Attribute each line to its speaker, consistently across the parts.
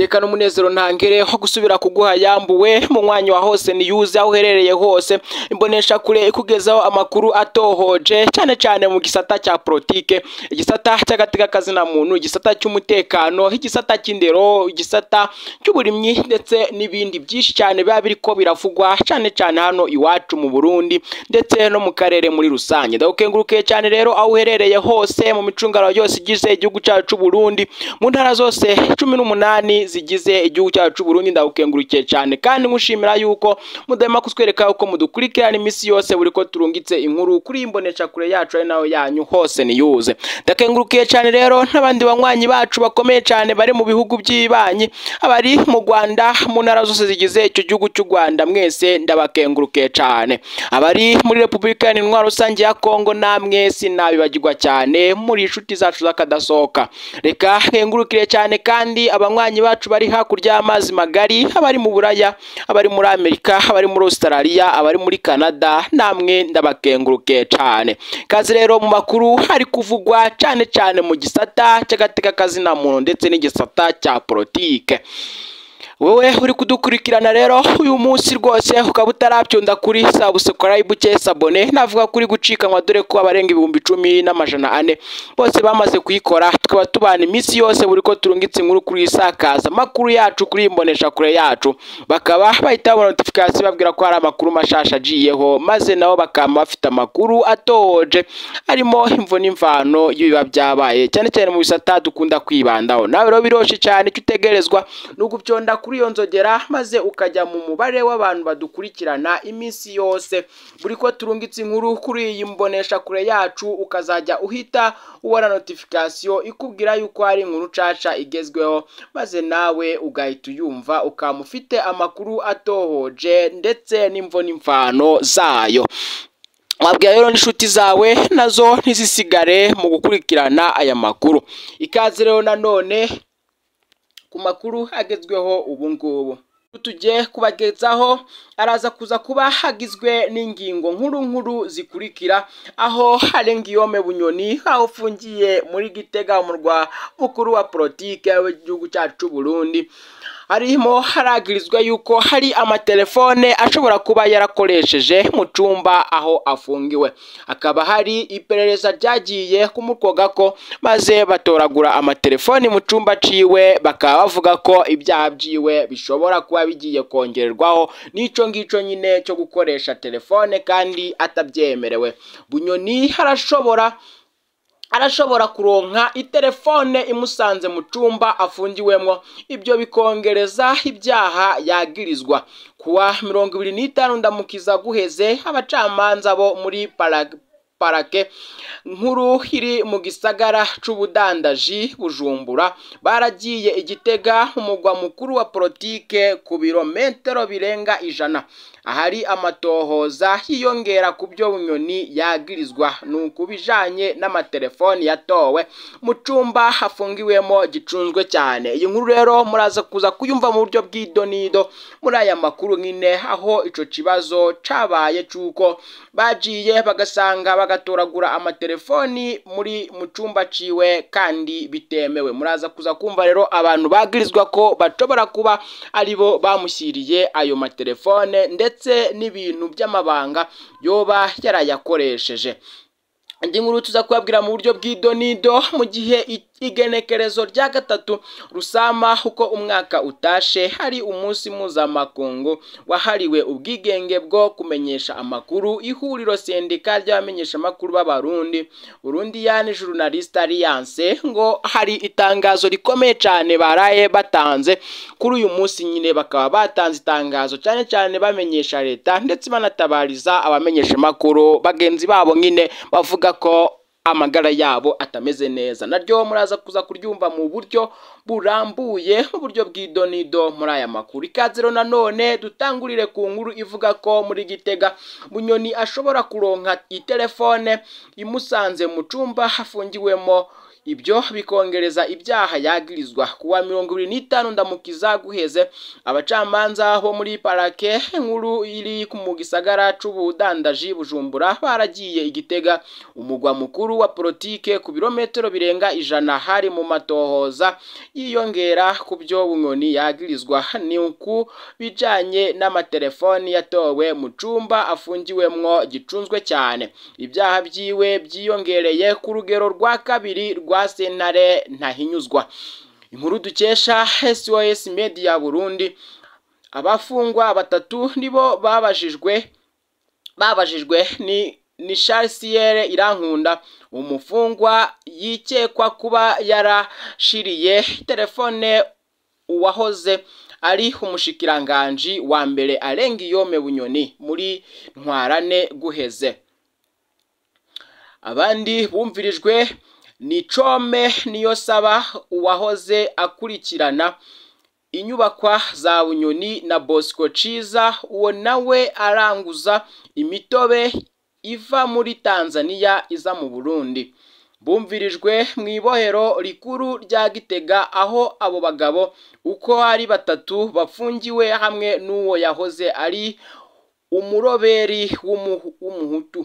Speaker 1: iteka n'umunezero ntangere ho gusubira kuguha yambuwe mu mwanya wa hose niyuze aho uherereye hose imbonesha kure ikugezaho amakuru atohoje cyane mu gisata cya politike, igisata cy'agateka kazina muntu, igisata cy'umutekano, igisata cy'indero, igisata cy'uburimyi ndetse n'ibindi byinshi cyane biba biriko biravugwa cyane hano iwacu mu Burundi ndetse no mu karere muri rusange. Ndagukengurukiye cyane rero aho uherereye hose mu micungano yose igize igihugu cyacu Burundi, mu ntara zose 18 zigize igihugu cyacu Burundi. Ndagukengurukiye cyane kandi ngushimira yuko mudahema kutwereka uko mudukurikirana imisi yose buriko turungitse inkuru kuri imbonesha kure yacu ari naho yanyu hose niyuze. Ndakengurukiye cyane rero n'abandi banywanyi bacu bakomeye cyane bari mu bihugu by'ibanyi, abari mu Rwanda, mu ntara zose zigize icyo gihugu cy'u Rwanda, mwese ndabakengurukiye cyane. Abari muri Repubulika Iharanira Rusange ya Kongo namwe sinabibagirwa cyane, muri inshuti zacu z'akadasohoka. Reka nkengurukire cyane kandi abanywanyi bacu bari hakurya y'amazi magari, abari mu Buraya, abari muri Amerika, abari muri Australia, abari muri Canada, namwe ndabakengurukiye cyane. Kazi rero mu makuru hari kuvugwa cyane mu gisata cy'agateka kazina muntu ndetse n'igisata cya politike. Wowe uri kudukurikirana rero uyu munsi rwose ukaba utarabyonda kuri subscribe cye sabone, navuga kuri gucikanwa dore ko abarenga 10,400 bose bamaze kuyikora. Tukaba tubana imisi yose buriko turungitse inkuru kuri isakaza makuru yacu kuri imbonesha kure yacu, bakaba bahita babona notification babwira ko hari amakuru mashasha agiyeho, maze nabo bakama bafite amakuru atoje arimo imvo n'imvano y'ibiba byabaye cyane mu bisata dukunda kwibandaho. Nawe rero biroshe cyane cyutegerezwa n'ugubyonda kuri iyo nzogera maze ukajya mu mubare w'abantu badukurikirana imisi yose buriko turungitse inkuru kuri iyi mbonesha kure yacu, ukazajya uhita ubona notification ikubwira yuko hari inkuru caca igezweho, maze nawe ugahita uyumva ukamufite amakuru atohoje ndetse n'imvo n'imvano zayo. Wabwira rero n'inshuti zawe nazo ntizisigare mu gukurikirana aya makuru. Ikaze rero nanone ku makuru agezweho ubu ngubu tujye kubagezaho, araza kuza kuba hagizwe n'ingingo nkuru zikurikira, aho hari Guillaume Bunyoni aho ufungiye muri Gitega umurwa mukuru wa politike w'igihugu cyacu Burundi. Harimo haragirizwa yuko hari amatelefone ashobora kuba yarakoresheje mu cumba aho afungiwe, akaba hari iperereza ryagiye kumukoga ko maze batoragura amatelefoni mu cumba ciwe, bakaba bavuga ko ibyaha byiwe bishobora kuba bigiye kongererwaho n'ico ngico nyine cyo gukoresha telefone kandi atabyemerewe. Bunyoni arashobora kuronka itelefone imusanze mu cumba afungiwemo, ibyo bikongereza ibyaha yagirizwa. Kuwa 25 ndamukiza guheze, abacamanza bo muri parake nkuru iri mu gisagara c'ubudandaji Bujumbura baragiye Igitega umugwa mukuru wa politike ku birometero birenga 100 ahari amatohoza hiyongera ku byo Bunyoni yagirizwa n'ukubijanye n'amatelefoni yatowe mu cumba hafungiwemo gicunzwe cyane. Iyi nkuru rero muraza kuza kuyumva mu buryo bw'idonido muri aya makuru nyine, aho ico kibazo cabaye cuko bagiye bagasanga bagatoragura amatelefoni mu cumba ciwe kandi bitemewe. Muraza kuza kumva rero abantu bagirizwa ko bashobora kuba aribo bamushyiriye ayo matelefone ndetse n'ibintu by'amabanga yoba yarayakoresheje. Indi nkuru tuza kubabwira mu buryo bw'idonido mu gihe igenekerezo rya 3 Rusama uko umwaka utashe, hari umunsi mpuzamakungu wahariwe ubwigenge bwo kumenyesha amakuru. Ihuriro sendika ry'abamenyesha amakuru b'Abarundi, Burundian Journalist Alliance, ngo hari itangazo rikomeye cyane baraye batanze kuri uyu munsi nyine. Bakaba batanze itangazo cyane bamenyesha leta ndetse banatabariza abamenyesha amakuru bagenzi babo nyine bavuga ko amagara yabo atameze neza. Naryo muraza kuza kuryumva mu buryo burambuye mu buryo bw'idonido muri aya makuru. Ikaze rero nanone dutangurire ku nkuru ivuga ko muri Gitega Bunyoni ashobora kuronka itelefone imusanze mu cumba hafungiwemo ibyo bikongereza ibyaha yagirizwa. Kuwa 25 ndamukiza guheze abacamanza bo muri parake nkuru iri mu gisagara c'ubudandaji Bujumbura baragiye Igitega, umugwa mukuru wa politike, ku birometero birenga 100 hari mu matohoza yiyongera ku byo Bunyoni yagirizwa ni uku bijanye n'amatelefoni yatowe mu cumba afungiwemwo gicunzwe cyane. Ibyaha byiwe byiyongereye ku rugero rwa kabiri rwa sentare Ntahinyuzwa. Inkuru dukesha SOS Media Burundi, abafungwa batatu nibo babajijwe ni Charles Irankunda, umufungwa yikekwa kuba yarashiriye telefone uwahoze ari umushikiranganji wa mbere Alengiyome Bunyoni muri ntwarane guheze. Abandi bumvirijwe ni Come Niyosaba, uwahoze akurikirana inyubakwa za Bunyoni, na Bosco Ciza, uwo nawe aranguza imitobe iva muri Tanzania iza mu Burundi. Bumvirijwe mu ibohero rikuru rya Gitega, aho abo bagabo uko ari batatu bafungiwe hamwe n'uwo yahoze ari umuroberi w'umuhutu.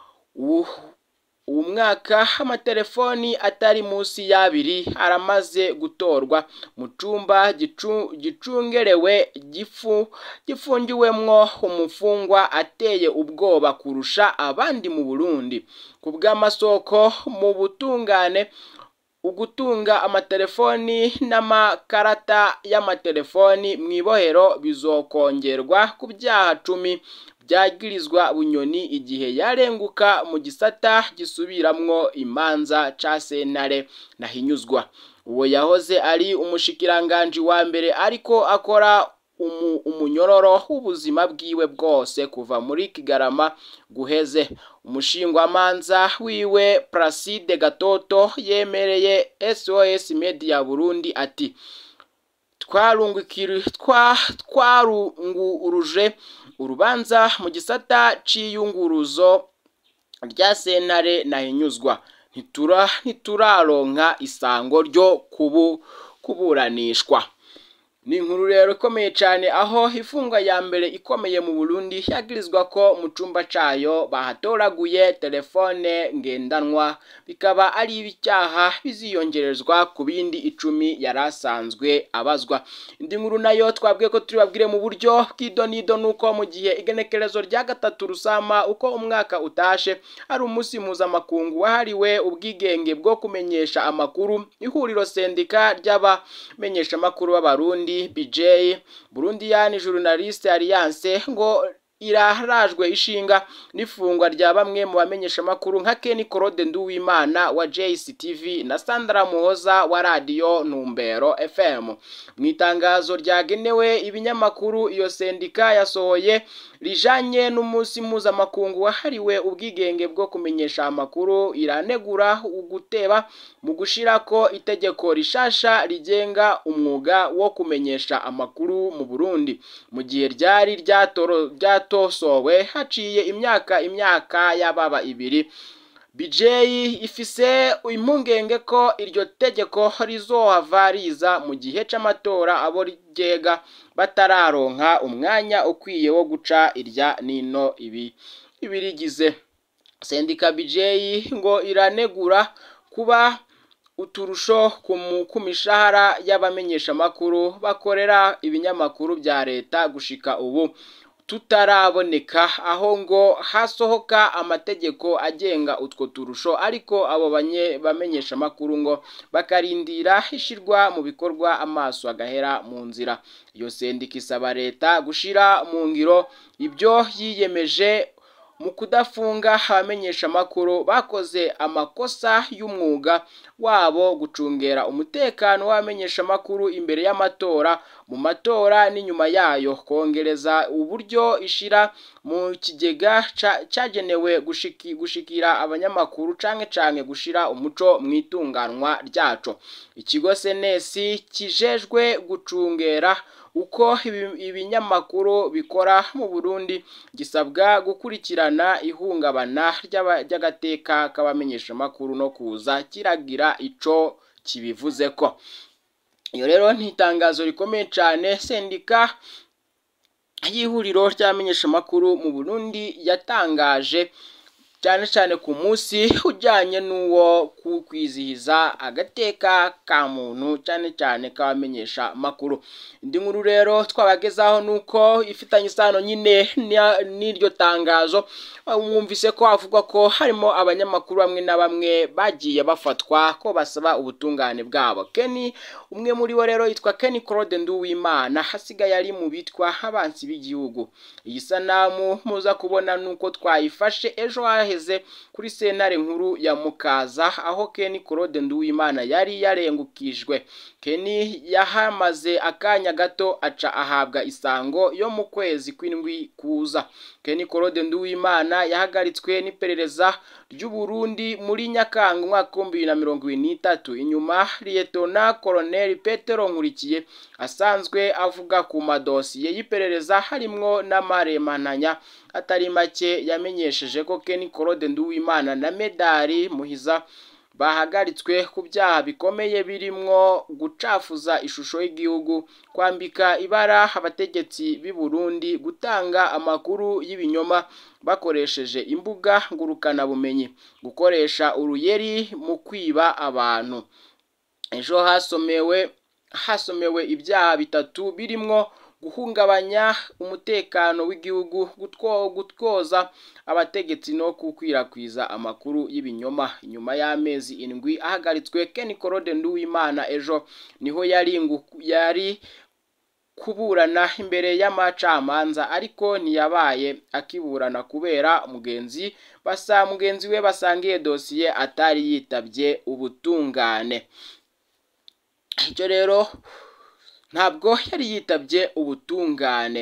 Speaker 1: Umwaka amatelefoni atari munsi y'abiri aramaze gutorwa mu cumba gicungerewe gifungiwemwo umufungwa ateye ubwoba kurusha abandi mu Burundi. Ku bw'amasoko mu butungane, ugutunga amatelefoni n'amakarata y'amatelefoni mu ibohero bizokongerwa ku byaha 10 byagirizwa Bunyoni igihe yarenguka mu gisata gisubiramwo imanza ca sentare Ntahinyuzwa. Uwo yahoze ari umushikiranganji wa mbere ariko akora umunyororo w'ubuzima bwiwe bwose kuva muri Kigarama guheze. Umushingwamanza wiwe Placide Gatoto yemereye SOS Media Burundi ati twarunguruje urubanza mu gisata c'iyunguruzo rya sentare Ntahinyuzwa, ntituraronka isango ryo kuburanishwa. Ni inkuru rero ikomeye cyane, aho ifungwa ya mbere ikomeye mu Burundi yagirizwa ko mu cumba cayo bahatoraguye telefone ngendanwa, bikaba ari ibicyaha biziyongerezwa ku bindi 10 yarasanzwe abazwa. Indi nkuru nayo twabwiye ko turibabwire mu buryo bw'idonido nuko mu gihe igenekerezo rya 3 Rusama uko umwaka utashe ari umunsi mpuzamakungu wahariwe ubwigenge bwo kumenyesha amakuru, ihuriro sendika ry'abamenyesha amakuru b'Abarundi BJ Burundian Journalist Alliance ngo irarajwe ishinga n'ifungwa rya bamwe mu bamenyesha makuru nka Ken Claude Nduwimana wa JCTV na Sandra Muhoza wa Radio Ntumbero FM. Mu itangazo ryagenewe ibinyamakuru, iyo sendika yasohoye rijanye n'umunsi mpuzamakungu wahariwe ubwigenge bwo kumenyesha amakuru, iranegura uguteba mu gushirako itegeko rishasha rigenga umwuga wo kumenyesha amakuru mu Burundi, mu gihe ryari ryatosowe haciye imyaka yababa 2. BJ ifise impungenge ko iryo tegeko rizohava riza mu gihe c'amatora abo rigega batararonka umwanya ukwiye wo guca irya nino ibirigize. Sendika BJ ngo iranegura kuba uturusho ku mishahara y'abamenyesha makuru bakorera ibinyamakuru bya leta gushika ubu tutaraboneka, aho ngo hasohoka amategeko agenga utwo turusho, ariko abo bamenyesha makuru ngo bakarindira ishirwa mu bikorwa amaso agahera mu nzira. Iyo sendika isaba leta gushira mu ngiro ibyo yiyemeje mu kudafunga abamenyesha makuru bakoze amakosa y'umwuga wabo, gucungera umutekano w'abamenyesha makuru imbere y'amatora, mu matora n'inyuma yayo, kongereza uburyo ishira mu kigega cagenewe gushikira abanyamakuru canke gushira umuco mwitunganwa ryaco. Ikigo senesi kijejwe gucungera uko ibinyamakuru bikora mu Burundi gisabwa gukurikirana ihungabana ry'agateka k'abamenyesha makuru no kuza kiragira ico kibivuzeko. Iyo rero ntitangazo rikomeye cyane sendika y'ihuriro ry'abamenyesha makuru mu Burundi yatangaje cyane ku munsi ujyanye n'uwo kwizihiza agateka ka muntu cyane k'abamenyesha makuru. Indi nkuru rero twabagezaho nuko ifitanye isano nyine n'iryo tangazo, mwumvise ko avuga ko harimo abanyamakuru bamwe na bamwe bagiye bafatwa ko basaba ubutungane bwabo. Kenny umwe muri bo rero yitwa Kenny Claude Nduwimana hasigaye ari mu bitwa abansi b'igihugu. Iyi sanamu muza kubona nuko twayifashe ejo haheze kuri sentare nkuru ya Mukaza aho Kenny Claude Nduwimana yari yarengukijwe. Kenny yahamaze akanya gato aca ahabwa isango yo mu kwezi kw'indwi kuza. Kenny Claude Nduwimana yahagaritswe n'iperereza ry'u Burundi muri Nyakanga umwaka wa 2023 inyuma Lieutenant Colonel Petero Nkurikiye asanzwe avuga ku madosiye y'iperereza harimwo n'amaremananya atari make yamenyesheje ko Kenny Claude Nduwimana na Medali Muhiza bahagaritswe ku byaha bikomeye birimwo gucafuza ishusho y'igihugu, kwambika ibara abategetsi b'i Burundi, gutanga amakuru y'ibinyoma bakoresheje imbuga ngurukana bumenyi, gukoresha uruyeri mu kwiba abantu. Ejo hasomewe ibyaha bitatu birimwo guhungabanya umutekano w'igihugu, gutwoza abategetsi no gukwirakwiza amakuru y'ibinyoma. Inyuma y'amezi 7 ahagaritswe Kenny Claude Nduwimana ejo niho yari kuburana imbere y'amacamanza ariko ntiyabaye akiburana kubera mugenzi we basangiye dosiye atari yitabye ubutungane. Icyo rero ntabwo yari yitabye ubutungane.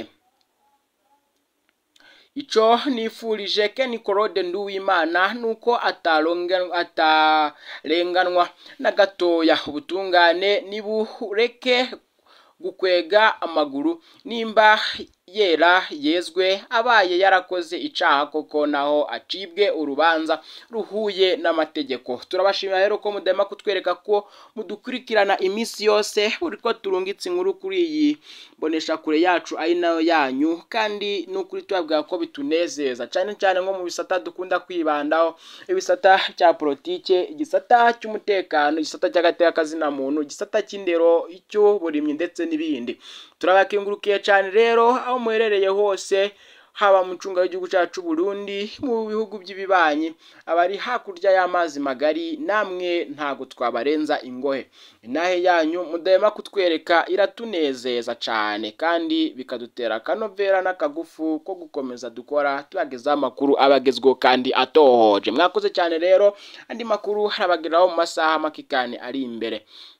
Speaker 1: Ico nifurije Kenny Claude Nduwimana nuko atarenganwa na gatoya. Ubutungane nibureke gukwega amaguru, nimba yezwe abaye yarakoze icaha koko naho acibwe urubanza ruhuye n'amategeko. Turabashimira rero ko mudema kutwereka ko mudukurikirana imisi yose uriko turungitse inkuru kuri iyi bonesha kure yacu ari nayo yanyu, kandi n'ukuri twabwira ko bitunezeza cyane nko mu bisata dukunda kwibandaho, ibisata cya politike, igisata cy'umutekano, igisata cy'agateka kazina muntu, igisata cy'indero, icyo burimyi ndetse n'ibindi. Turabakengurukiye cyane rero aho muherereye hose, haba mu ncunga y'igihugu cyacu Burundi, mu bihugu by'ibibanyi, abari hakurya y'amazi magari, namwe ntago twabarenza ingohe. Inahe yanyu mudahema kutwereka iratunezeza cyane, kandi bikadutera akanovera n'akagufu ko gukomeza dukora tubageza amakuru abagezweho kandi atohoje. Mwakoze cyane rero, andi makuru harabageraho mu masaha makikane ari imbere.